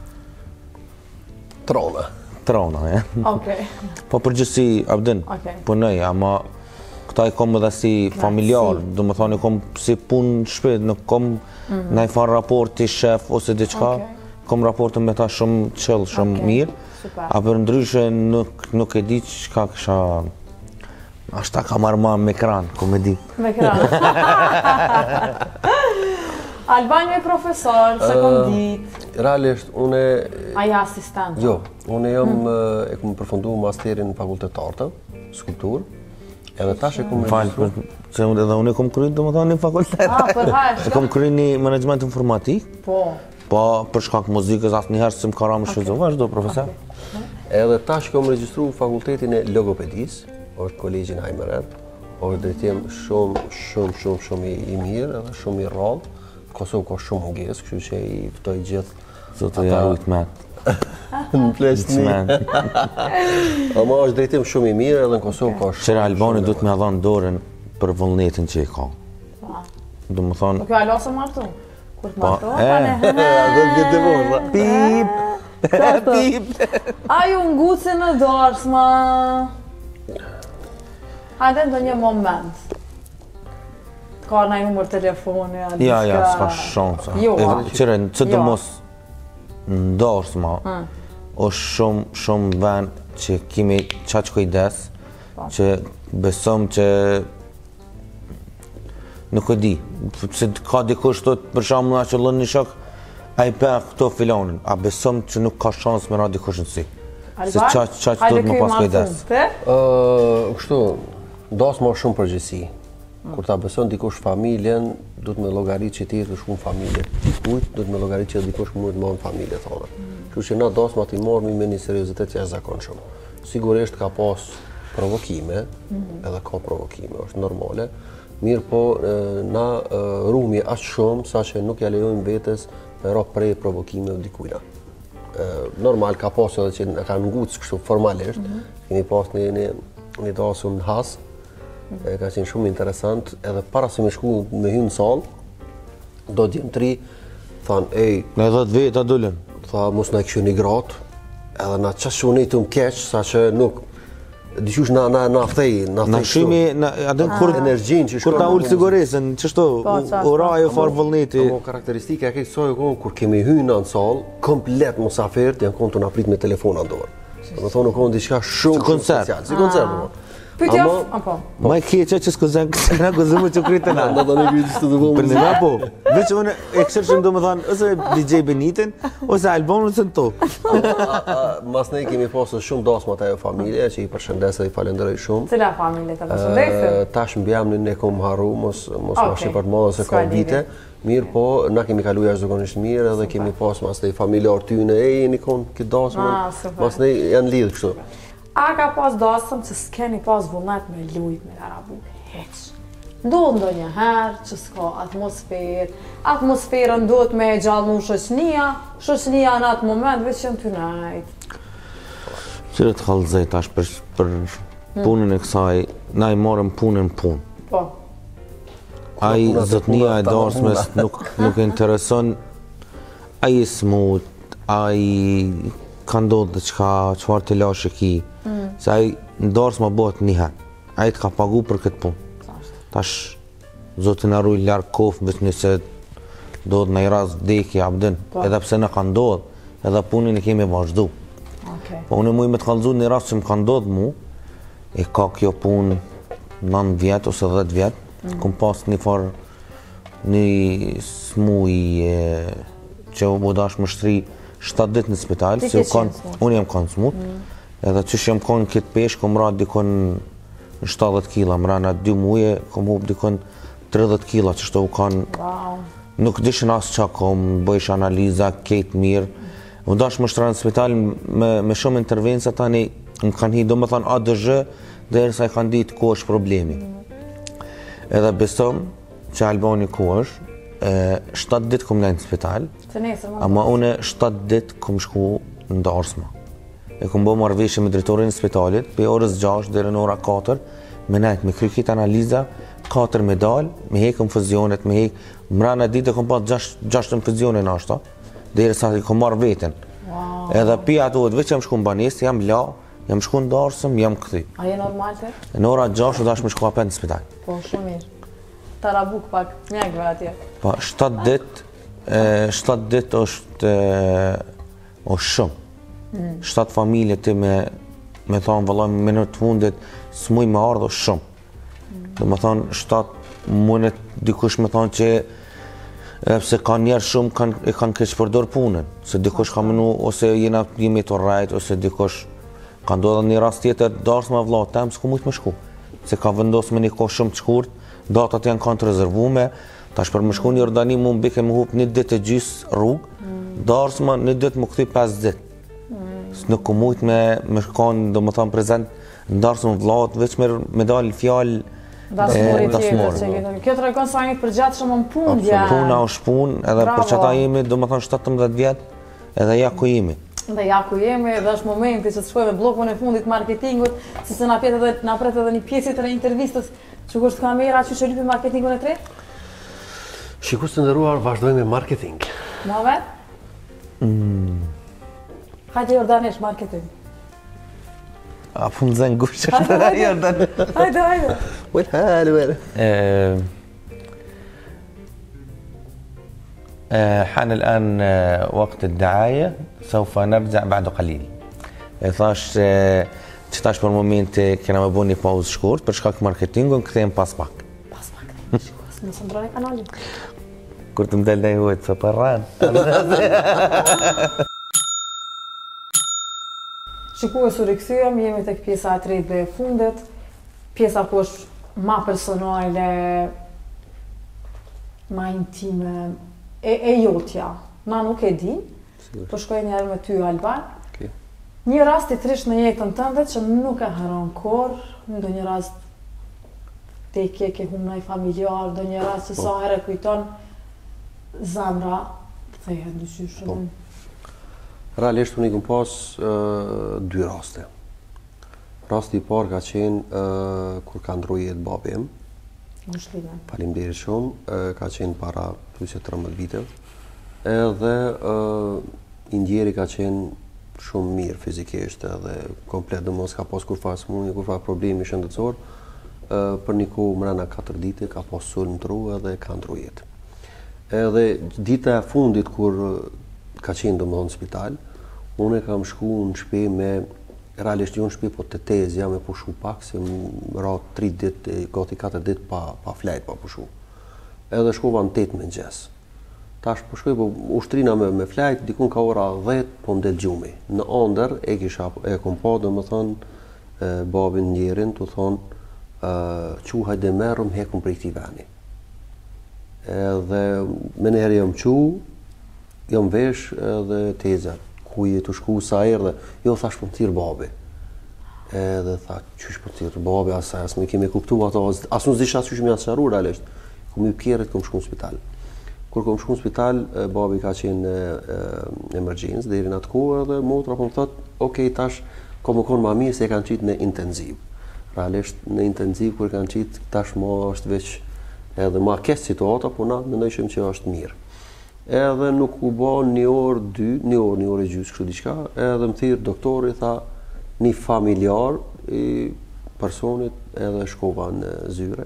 Trona. trona, ja. Okej. Po përgjithsi, abdin, punoj, ama këta i kom edhe si familjar, do më thonë i kom si punë shpejt, nuk kom në i farë raporti shef ose diçka, kom raportin me ta shumë qëllë, shumë mirë, a për ndryshe nuk e di çka kisha, ashta ka marrë ma me kran, ku me di. Me kran. Albani e profesor, sekondit. Realisht, une... Aja asistent? Jo, une jam e kom përfundu masterin në fakultet artë, skulptur, edhe tash e kom... Falë, se edhe une kom kryt, do më thonë, një fakultet. Ah, për hajsh. E kom kryt një management informatik. Po. Po, për shkak muzikës, asë njëherë se më kara më shuzë, vazhdo, profesor. Edhe tash kom regjistru fakultetin e logopedis, është kolegjin Hajmeret, është drejtim shumë, shumë, shumë, shumë i mirë edhe shumë i rrallë. Kosovë ka shumë mungesë, kështu që i ftoj gjithë... Zotë ja ujtë metë. Në pleshtni. Ama është drejtim shumë i mirë edhe në Kosovë ka shumë... Qere Albani du të me adhanë dorën për vullnetin që i ka. Du më thonë... Po kjo alo se martu? Kur të martu? A do të vjetë e vorë, Pip! Pip! A ju nguci në dorsma? Hajde ndo një moment. Ka nëj numër telefoni, a Ja, ja, diçka. s'ka shansa. Jo, a? Qire, që të Jo. mos ndorsma, është shumë, shumë vend që kemi qaq kujdes, që besom që nuk e di, se ka dikush thot për shembull na qëllon një shok, ai pe këto filonin, a besom që nuk ka shans me ra dikush në si. Se qaq qaq do të më pas kujdes. Ë, kështu, dasma është shumë përgjithësi. Kur ta beson dikush familjen, du të me llogarit që ti të shku në familje. Dikujt, du të me llogarit që dikush mund të marrë në familje thonë. Kështu që na dasma ti marrmi me një seriozitet jashtëzakonshëm. Sigurisht ka pas provokime, edhe ka provokime, është normale. Mirë po, na rrumi aq shumë sa që nuk ja lejojmë vetes me ra prej provokimeve dikujna. Normal ka pas edhe që na kanë ngucë kështu formalisht. Kemi pas një një një dasëm në has. E ka qenë shumë interesant, edhe para se me shku me hynë në salë, do djemë tri, thanë, ej, Në dhjetë veta dullën. tha, mos na e këshu një gratë, edhe na qashë unë i të më keqë, sa që nuk, diqysh na, na, na thej, na thej Në shimi, adën kur energjin që kur ta ullë sigurisën, qështu, oraje farë vëllneti. Amo karakteristika e këtë sojë kohë, kur kemi hynë në salë, komplet musafirët janë konë të na prit me telefona në dorë. Do të thonë konë diçka shumë koncert. special, si koncert. do. Pytja, Amo- apo? Ma i keqe që s'ko zënë kësëna gëzëmë që kritë na. Ndo të në këtë të të Për vëmë. në nga po, veç unë e këshërshëm do më thanë, ose D J Benitin, ose albonën së në to. Mas ne kemi pasur shumë dasma të ajo familje, që i përshëndes dhe i falenderoj shumë. Cila familje të përshëndesim? Ë, Tash mbi emrin ne kom harru, mos mos Okej, ma shqipar të madhe se s'ka ka vite. Mirë po, na kemi kalu jashtëzakonisht mirë edhe kemi pas mas ne familjar tyne, e jeni kon këtë dasmën, Ah, super. mas ne janë lidhë kështu. A ka pas dasëm që s'keni pas vullnet me lujt me arabu? Heq. Ndodh ndo një herë që s'ka atmosferë, atmosferën duhet me e gjallë shoqënia, shoqënia në atë moment veç që në ty najtë. Qire të kallëzej tash për, për punën e kësaj, na i marëm punën punë. Po, Ai punat e zotnia e punat, ta darsmes puna. nuk, nuk e intereson, ai i smut, ai ka ndodhë dhe qka, qfar të lashe ki, se ai në darsma bëhet një herë, ai të ka pagu për këtë punë. Tash, zotin arruj larë kofë, veç nëse do të në i raz vdekje, abdin, Po. edhe pse në ka ndodhë, edhe punin e kemi vazhdu. okej. Po unë muj me të kalëzu një rast që më ka ndodhë mu, e ka kjo punë nëntë vjetë ose dhjetë vjetë, kom pas një farë një smuj e, që u dash më shtri shtatë ditë në spital, Ti si u ke kanë, qenë smut. unë jam kanë smut, edhe që që jam kanë këtë peshë, kom ra dikon në shtatëdhjetë kila, më rana dy muje, kom hup dikon tridhjetë kila, që shto u kanë, Wow. nuk dishin asë qa kom, bëjsh analiza, kejtë mirë. U dash më shtra në spital me, me shumë intervenca tani, më kanë hi, do më thanë A D Z, dhe erë sa i kanë ditë ku është problemi. Edhe besom që Albani ku është, e, shtatë ditë kom nejnë në spital, Të nesër më ama une shtatë ditë kom shku në darsma. E kom bo marrëveshje me drejtorin e spitalit, pe orës gjashtë deri në ora katër, me nejtë me kry këtë analiza, katër me dalë, me hekëm fuzionet, me hekë, mrana ditë e kom pas gjashtën fuzionet në ashta, deri sa i kom marrë veten. Wow. Edhe pi ato, veç jam shku në banesë, jam la, jam shku në darsëm, jam këthi. A je normal të? Në ora gjashtë dash me shku apet në spital. Po, shumë mirë. Tarabuk pak, mjekve atje. Po, shtatë ditë, e, shtatë ditë është, e, është shumë. Shtatë familje ti me, me thonë, vëllaj, me në të fundit, s'muj me ardhë është shumë. Dhe me thonë, shtatë mundet dikush me thonë që e, pse ka njerë shumë kan, e kanë keq përdor punën, se dikush ka menu, ose jena jemi të rajt, ose dikush ka ndodhë një rast tjetër, darsë me vllatë tem, s'ku mujtë me shku. Se ka vendosë me një kohë shumë të shkurt, datat janë kanë të rezervume, tash për më shku një Jordani mu më bike më hup një ditë e gjysë rrugë, darsë ma një ditë më këthy pesë ditë. Nuk ku mujtë me, me shkon, do më thamë prezent, në darsë më vllatë, veç me, me dalë fjallë Dasmori e, tjetër dasmori. që këtë. Kjo të regon sa një përgjatë shumë në punë, dja. Puna është punë, edhe Bravo. për që ata jemi, do më thanë shtatëmbëdhjetë vjetë, edhe ja ku jemi. Dhe ja ku jemi, dhe është momenti që të shkojme blokun e fundit marketingut, si se na pret edhe, na pret edhe një pjesë të intervistës, që kështë kamera që që lypi marketingun e tre? Shikus të ndëruar, vazhdojmë me marketing. Ma vetë? Hajde Jordanesh, marketing. A pun zën gush Hajde, është hajde. Jordan. Hajde, hajde. والحال ولا آه، آه، حان الآن آه، وقت الدعاية سوف نرجع بعد قليل. thash e, që tash për momente kena me bëni pauzë shkurt për shkak marketingun, kthehemi pas pak. Pas pak. Shikues, mos ndroni kanalin. Kur të më del ndaj huaj të përran. Shikues, u rikthyem, jemi tek pjesa e tretë dhe e fundit. Pjesa ku është ma personale, ma intime, e, e jotja. Na nuk e di, po shkoj njerë me ty, Alban. Okay. Një rast i trisht në jetën tënde që nuk e haron kur, ndo një rast te ke ke humnaj familjar, ndo një rast që sa herë kujton zamra, thehet dyqysh. Po. Realisht unë i kom pas uh, dy raste. Rasti i parë ka qenë uh, kur ka ndru jetë babi im. Mushlime. Faleminderit shumë, uh, ka qenë para plusë tridhjetë vite. Edhe uh, i ndjeri ka qenë shumë mirë fizikisht edhe komplet, domos ka pas kur fas smundje, kur fa problemi shëndetësor. Uh, për një kohë mrena katër dite ka pas sulm tru edhe ka ndru jetë. Edhe dita e fundit kur ka qenë domethënë në spital, unë kam shku në shtëpi me realisht jo në shtëpi, po të tezja me pushu pak, se më ra tri ditë, gati katër ditë pa, pa flajt, pa pushu. Edhe shkova në tetë mëngjes. Tash po shkoj, po ushtrina me, me flajt, dikun ka ora dhjetë, po më del gjumi. Në ëndër e kisha, e kom pa domethënë babin njerin, të thonë, qu hajde merrëm, hekum prej këtij veni. Edhe me njerë jam qu, jam vesh edhe teza, ku je të shku sa erdhe, jo thash po më thirr babi. Edhe tha, qysh po thirr babi, asaj as më kemi kuptu ato, as nuk disha qysh më janë sharu realisht. Ku mi pjerët kom shku në spital. Kur kom shku në spital, babi ka qenë emergjencë deri në atë kohë edhe motra po më thot, ok, tash ka më konë ma mirë se e kanë qitë në intenziv. Realisht në intenziv kur kanë qitë, tash ma është veç edhe ma kes situata, po na mendojshim që është mirë. Edhe nuk u bo një orë, dy, një orë, një orë e gjysë, kështu diçka, edhe më thirë doktori, tha, një familjar i personit, edhe shkova në zyre.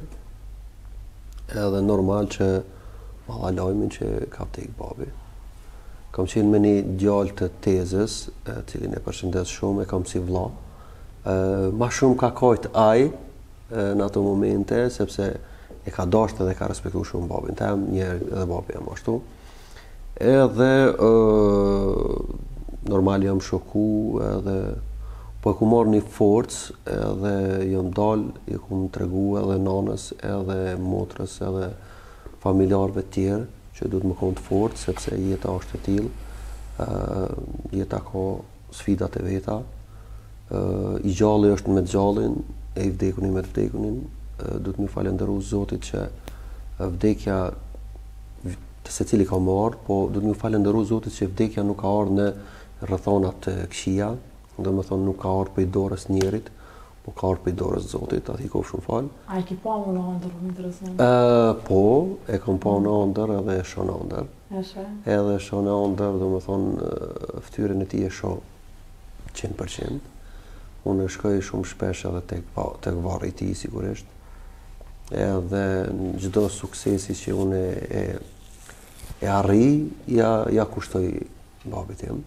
Edhe normal që ma dha lajmin që ka vdek babi. Kam qenë me një djalë të tezës, e, cilin e përshëndes shumë, e kam si vlla. E, ma shumë ka kajt aj e, në ato momente, sepse e ka dashur edhe ka respektu shumë babin tem, njerë edhe babi jam ashtu. Edhe uh, normal jam shoku edhe po e ku marrë një forcë edhe jam dal, i ku më tregu edhe nanës edhe motrës edhe familjarëve tjerë që duhet më konë të forcë sepse jeta është e tillë, uh, jeta ka sfidat e veta, uh, i gjalli është me gjallin e i vdekunin me të vdekunin, uh, duhet më falenderu Zotit që uh, vdekja të se cili ka marrë, po du të më falenderu Zotit që vdekja nuk ka ardhur në rrethonat të këqija, do më thonë nuk ka ardhur prej dorës njerit, po ka ardhur prej dorës Zotit, ati kof shumë falë. A e ki pa më në ndër, më interesant? Uh, po, e kam pa në ndër edhe e shoh në ndër. E shë? Edhe shoh në ndër, do më thonë, ftyrën e tij e shoh njëqind përqind. Unë shkoj shumë shpesh edhe tek, tek varri i tij, sigurisht. Edhe në çdo suksesi që unë e e arri, ja, ja kushtoj babit tim.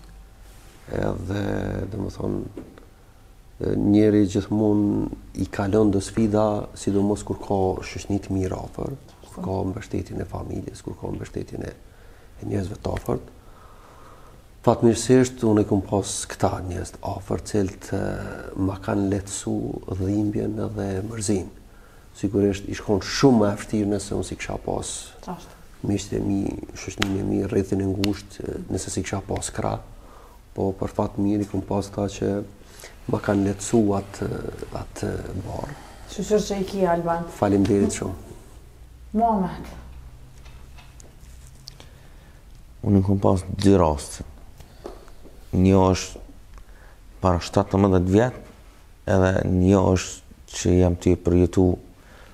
Edhe, dhe më thonë, njeri gjithmonë i kalon do sfida, sidomos kur ka shoqni të mirë afër, kur ka mbështetjen e familjes, kur ka mbështetjen e, e njerëzve të afërt. Fatmirësisht, unë e kom pas këta njerëz të afër, cilët ma kanë lehtësu dhimbjen edhe mërzin. Sigurisht, i shkon shumë më e vështirë nëse unë si kisha pas miqtë e mi, shoqninë e mi, rrethin e ngushtë, nëse si kisha pas krah, po për fat mirë i kom pas ta që ma kanë lehtësu atë, atë barë. Shqyqyr që i ki, Alban. Faleminderit shumë. Muhamet. Unë kom pas dy raste. Një është para shtatëmbëdhjetë vjet, edhe një është që jam të përjetu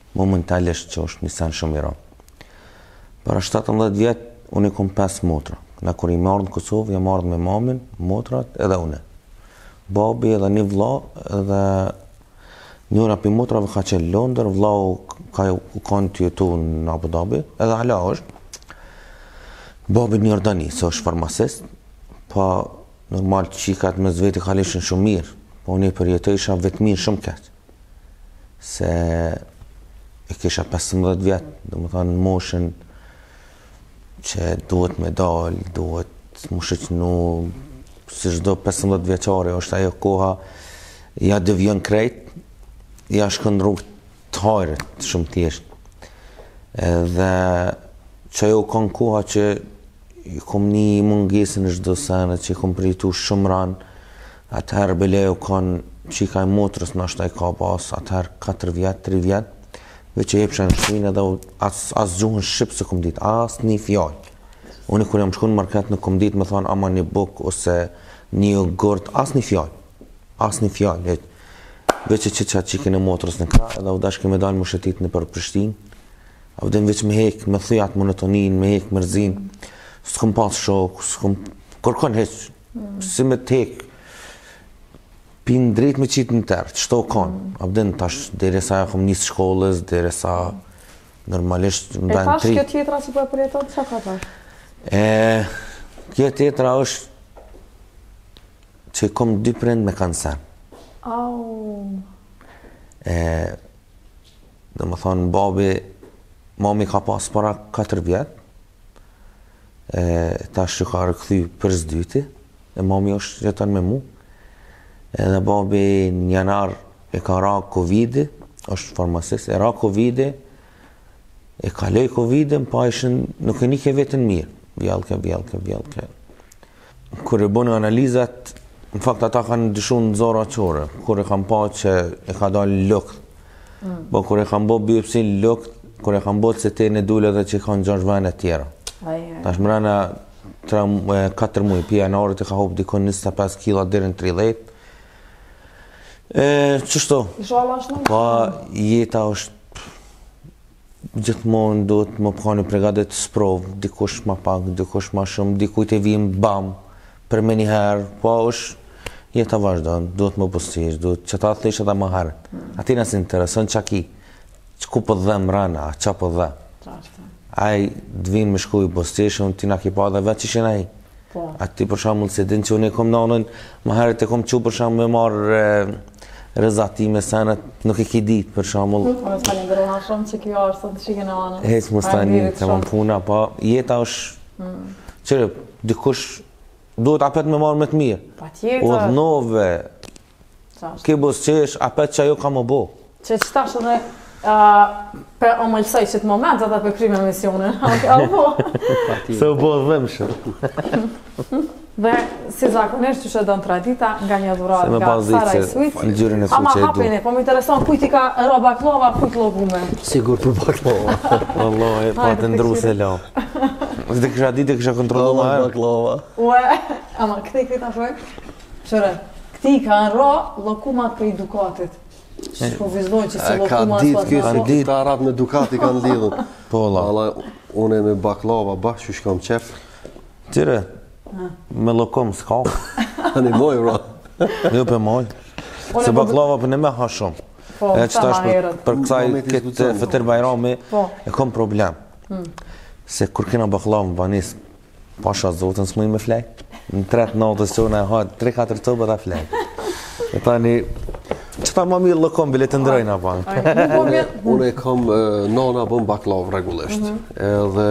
momentalisht që është një sen shumë i rëndë. Para shtatëmbëdhjetë vjet, unë i kom pesë motra. Na kur i marrë në Kosovë, jam marrë me mamin, motrat edhe une. Babi edhe një vlla edhe njëra për motrave ka qenë Londër, vllau ka u kanë të jetu në Abu Dhabi, edhe hala është. Babi një Jordani, se është farmasist, pa normal qikat me zveti ka lishin shumë mirë, po një për jetë isha vetëmin shumë keq. Se e kisha pesëmbëdhjetë vjetë, dhe më thanë moshën që duhet me dal, duhet më shëqnu, si çdo pesëmbëdhjetë vjeçari, është ajo koha, ja devion krejt, ja shkon rrugë të hajrit, shumë thjesht. Edhe që ajo kanë koha që i kom një mungesën në çdo sene, që i kom pritu shumë ranë, atëherë belejo kanë qika i motrës në ashtë i ka pas, atëherë katër vjetë, tri vjetë, veç e jepësha në shpinë edhe as, as gjuhën shqipë se kom ditë, as një fjallë. Unë kur jam shku në market në kom ditë me thonë ama një buk ose një jogurt, as një fjallë, as një fjallë. Veç e që qatë qikin e motrës në kra, edhe u dashke me dalë më shëtit në për Prishtinë, a u dem veç me hek, me thujat monotonin, me hek mërzin, s'kom pas shok, s'kom kërkon heq, si me t'hek, pinë drejt me qitë në tërë, qëto kanë, abden tash, dhere sa e kom njësë shkollës, dhere sa normalisht më E dajnë tash tri. kjo tjetra që po e përjeton, që ka tash? E, kjo tjetra është që kom dy prind me kancer. Au. E, dhe më thonë, babi, mami ka pas para katër vjetë, e, tash që ka rëkthy për zdyti, e mami është jeton me mu. Edhe babi në janar e ka ra Covid-i, është farmasist, e ra Covid-i, e kaloj Covid-i, pa ishën, nuk e nike vetën mirë. Vjallke, vjallke, vjallke. Kur e bënë analizat, në fakt ata kanë dyshu në zora qore, kur e kanë pa që e ka dalë lukët. Mm. Po kur e kanë bo biopsi lukët, kur e kanë bo që te në dule dhe që i kanë gjash vene tjera. Tash mrena katër muj, pia në orët e ka hop dikon njëzet e pesë kila dherën tridhjetë. E, qështu? Inshallah është në? Pa jeta është gjithmonë duhet më përkani pregadet sprov, dikush ma pak, dikush ma shumë, dikujt e vim bam, për me njëherë, pa është jeta vazhdon, duhet më postish, duhet që ta thlesh edhe më herë. Ati nësë interesën që ki, që ku për dhem rana, që për dhe. Aj dvin me shku i postish, unë ti na ki pa dhe vetë që shenë aj. Ati për shamull se din që unë e kom nanën, më herët e kom që për shamull me marrë rëzatime senet, nuk e ki ditë për shamull. Më të falin dërona shumë që kjo është të shikën e anë. Hec më stani, të më puna, pa jeta është, qërë, dikush duhet apet me marrë me të mirë. Pa tjetër. Udhnove, ke bës qesh, apet që ajo ka më bo. Që që tash edhe për omëllësoj që të moment edhe për kryme misionin. Se u bo dhemshë. Dhe si zakonisht që që do në tradita nga një dhurat nga Saraj Sweet. Në gjyrin e su Ama që e du. hapini, po më intereson kujt i ka ro baklava, kujt logume. Sigur për baklava. Allah, e pa të ndru se la. Së të kësha ditë e kësha kontrolu ma herë. Baklava. Ue, ama këte i këta shoj? Qëre, këti i ka në ro lokumat për i Dukatit. Që po vizdojnë që si Ka lokumat ditë s'pas kjo, në se të arat me Ducati kanë lidhën. Po, la. Alla, une me baklava bashkë që shkam qef. Tire, me lokom s'ka. Ani moj, bro. Jo për moj. Se baklava për në me ha shumë. Po, E që tash për, për kësaj Momentit këtë zbucon, fëtër bajrami Po. e kom problem. Se kur kena baklava në banis, pasha zotën s'muj me flek. Në tretë natës që unë e ha tre katër tëbë dhe flek. E tani, që ta ma mirë lëkom, bile të ndrojnë apan. Nuk po vjen. Une kam e, nona bën baklav regullisht. Edhe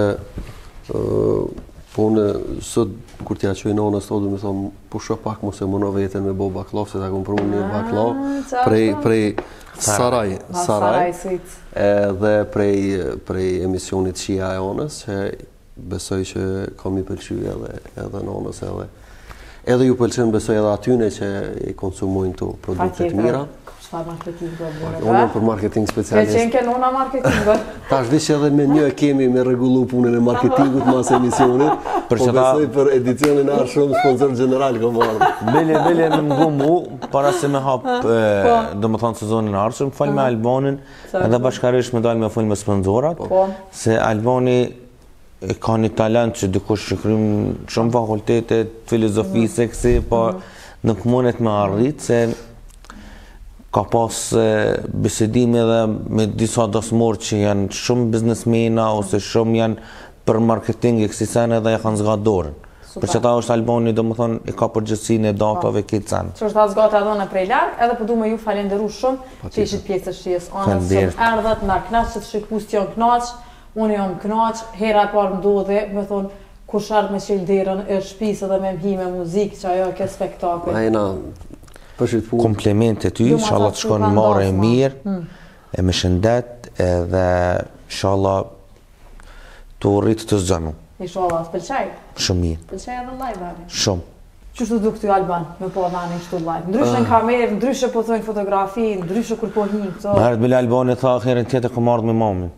e, po une sot kur t'ja qoj nonës të du me thonë po shë pak mu se më në veten me bo baklav se ta kom pru një baklav prej, prej Saraj, Saraj Saraj Sweet. edhe prej, prej emisionit Shia e onës që besoj që kam i pëlqy edhe, edhe nonës edhe edhe ju pëlqen besoj edhe atyne që i konsumojnë të produktet mira. Çfarë marketing do bëre? Unë për marketing Ke specialist. qenë ke nona marketingot? Tash di që edhe me një kemi me rregullu punën e marketingut mas emisionit, Për po që ta- besoj për edicionin arshëm sponsor general kom ardhë. Bele, bele me mgu mu, para se me hap, do më thonë sezonin arshëm, fal me Albanin, edhe bashkarisht me dalë me fol me sponsorat, Po. se Albani e ka një talent që dikush që krym shumë fakultete filozofisë e kësi, po nuk mundet me arrit se ka pas bisedime edhe me disa dosmor që janë shumë biznesmena ose shumë janë për marketing e kësi sene dhe ja kanë zga dorën. Për që ta është Albani, do më thonë, i ka përgjithësinë e datave këtë sen. Që është ta zgata edhe në prej larg, edhe po du me ju falenderu shumë që ishit pjesë të shijes anës shumë erdhët, na knaq që të shikus që janë knaq, unë jam knaq, hera e parë ndodhe, me thonë, kush ardh me qelë derën e shtëpisë edhe me mhi me muzikë, që ajo ke spektakl. Ajna, përshit pu. Komplimente ty, inshallah të shkon marrë e mirë, e me shëndet, edhe inshallah të rritë të zënu. Inshallah, të pëlqaj? Shumë mirë. Pëlqaj edhe live, Ani? Shumë. Qështu du këty Alban, me po Ani kështu live? Ndryshë në kamerë, ndryshë po thojnë fotografi, ndryshë kur po hinë këto. Më herët bile Albani tha, herën tjetër kom ardhë me mamin.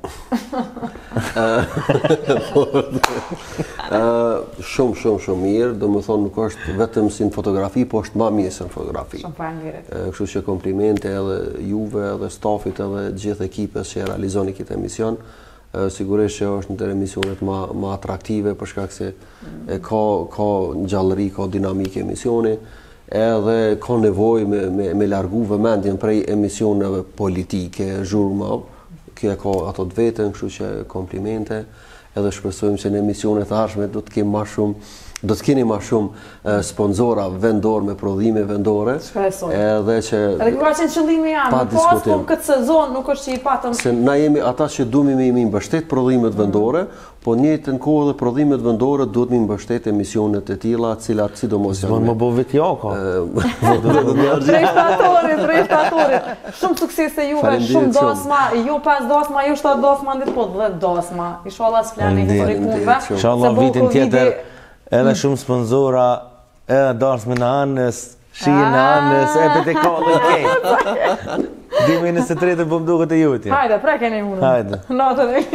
Shumë, shumë, shumë mirë, do më thonë nuk është vetëm si në fotografi, po është ma mirë se në fotografi. Shumë falenderit. Kështu që komplimente edhe juve, edhe stafit, edhe gjithë ekipës që realizoni këtë emision. Sigurisht që është në të emisionet ma, ma atraktive për shkak se e ka, ka gjallëri, ka dinamike emisioni, edhe ka nevoj me, me, me largu vëmendjen prej emisioneve politike, zhurma, kjo e ka ato të vetën, kështu që komplimente, edhe shpresojmë që në emisionet të ardhshme do të kemi ma shumë do të keni ma shumë sponsora vendor me prodhime vendore. Shpresoj. Edhe që Edhe kjo ka qenë qëllimi jam, në pas, po këtë sezon nuk është që i patëm. Se na jemi ata që duhemi me imi mbështet prodhimet vendore, po njëjtën kohë dhe prodhimet vendore duhet me mbështet emisionet e tilla, të cilat sidomos janë. Më bëu vetë jaka. Drejtatori, drejtatori. Shumë suksese juve, shumë dasma, jo pas dasma, jo shtat dasma, ndit po dhjetë dasma. Inshallah s'flani këtë punëve. Inshallah vitin tjetër edhe shumë sponsora, edhe darsme në anës, shije në anës, e për të kallë në kejtë. Dimi nëse të tretë për më duke të jutje. Hajde, prekeni unë. Hajde. Natën e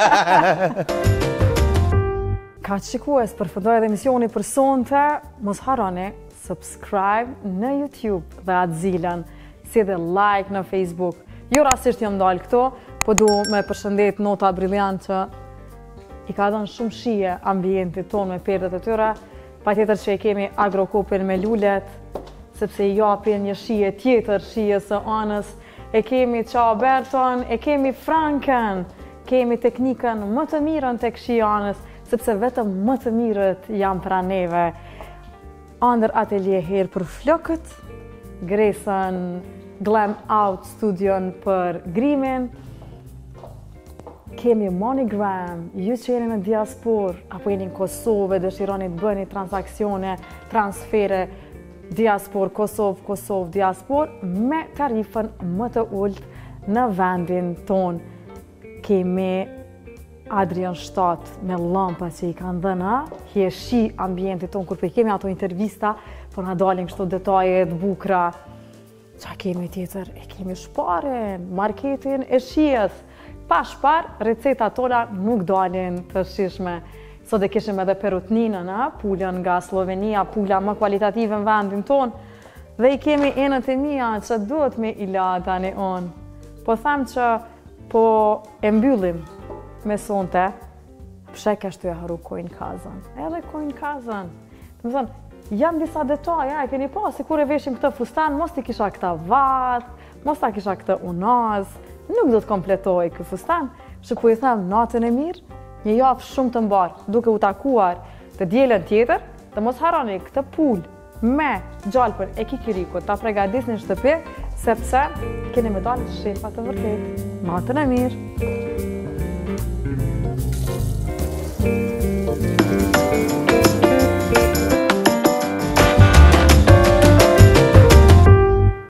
Ka që shikues, përfëndoj edhe emisioni për sonte, mos haroni, subscribe në YouTube dhe atë zilën, si dhe like në Facebook. Jo rasisht jam dalë këto, po du me përshëndet nota brilliant që i ka dhënë shumë shije ambientit tonë me perdet e tyre, pa tjetër që e kemi agrokopin me lullet, sepse i japin një shije tjetër shije së anës, e kemi Qa Berton, e kemi Franken, kemi teknikën më të mirën tek shije anës, sepse vetëm më të mirët janë pra neve. Andër Atelier herë për flokët, Gresën Glam Out Studion për grimin, kemi MoneyGram, ju që jeni në diaspor, apo jeni në Kosovë, dëshironi të bëni transaksione, transfere, diaspor, Kosovë, Kosovë, diaspor, me tarifën më të ullët në vendin ton. Kemi Adrian Shtat me lampa që i kanë dhëna, hje shi ambientit ton, kur për kemi ato intervista, por nga dalin kështu detaje të bukra. Qa kemi tjetër? E kemi shparin, marketin e shijes. Pa shpar, recetat tona nuk dalin të shishme. Sot e kishim edhe perutninën, pulën nga Slovenia, pula më kualitative në vendin ton. Dhe i kemi enët e mija që duhet me i la tani on. Po them që po e mbyllim me sonte, pshek ashtu e haru kojnë kazën. Edhe kojnë kazën. Të më thënë, jam disa detaja, e keni pa, si kur e veshim këtë fustan, mos t'i kisha këta vath, mos t'a kisha këtë unaz, nuk do të kompletoj këtë fustan, që ku i them natën e mirë, një javë shumë të mbarë, duke u takuar të dielën tjetër, të mos harani këtë pul me gjalpën e kikirikut, ta pregadis në shtëpi, sepse keni me dalë shefa të vërtet. Natën e mirë!